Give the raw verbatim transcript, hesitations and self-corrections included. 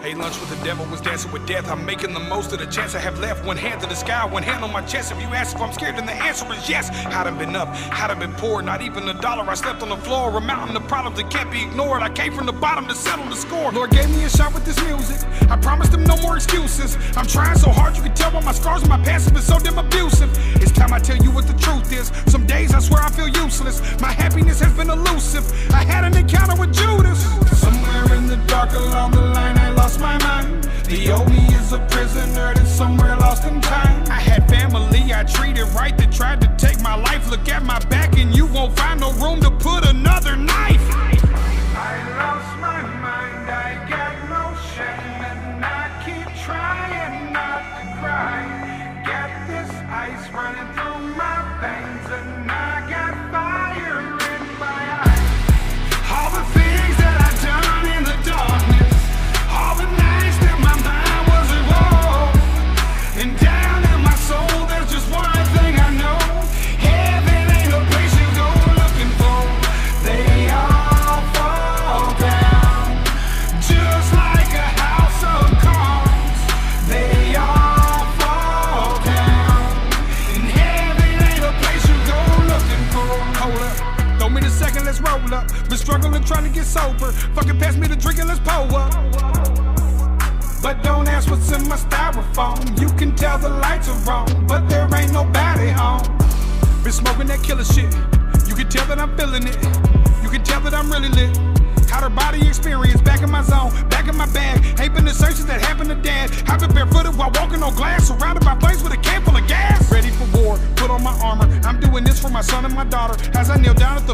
Ate lunch with the devil, was dancing with death. I'm making the most of the chance I have left. One hand to the sky, one hand on my chest. If you ask if I'm scared, then the answer is yes. Hadn't been up, hadn't been poor, not even a dollar. I slept on the floor, a mountain of problems that can't be ignored. I came from the bottom to settle the score. Lord gave me a shot with this music. I promised him no more excuses. I'm trying so hard, you can tell by my scars and my past has been so damn abusive. It's time I tell you what the truth is. Some days I swear I feel useless. My happiness has been elusive. I had an encounter with Judas. Somewhere in the dark along the line, I lost my mind. The old me is a prisoner that's somewhere lost in time. I had family I treated right that tried to take my life. Look at my back and you won't find no room to put another knife. I lost my mind, I got no shame, and I keep trying not to cry. Got this ice running through my veins, and I got fire in my eyes. All the things that I've done in the darkness, all the nights that my mind was at war, and down in my soul there's just one thing I know. Heaven ain't a place you go looking for. They all fall down, just like a house of cards. They all fall down, and heaven ain't a place you go looking for. Hold up, throw me the second, let's roll up. Been struggling trying to get sober. Fucking pass me the drink and let's pull up. But don't ask what's in my styrofoam. You can tell the lights are wrong, but there ain't nobody home. Been smoking that killer shit. You can tell that I'm feeling it. You can tell that I'm really lit. Outer body experience, back in my zone, back in my bag. Ain't been the searches that happened to dad. I've been barefooted while walking on glass, surrounded by flames with a can full of gas. Ready for war, put on my armor. I'm doing this for my son and my daughter. As I kneel down at the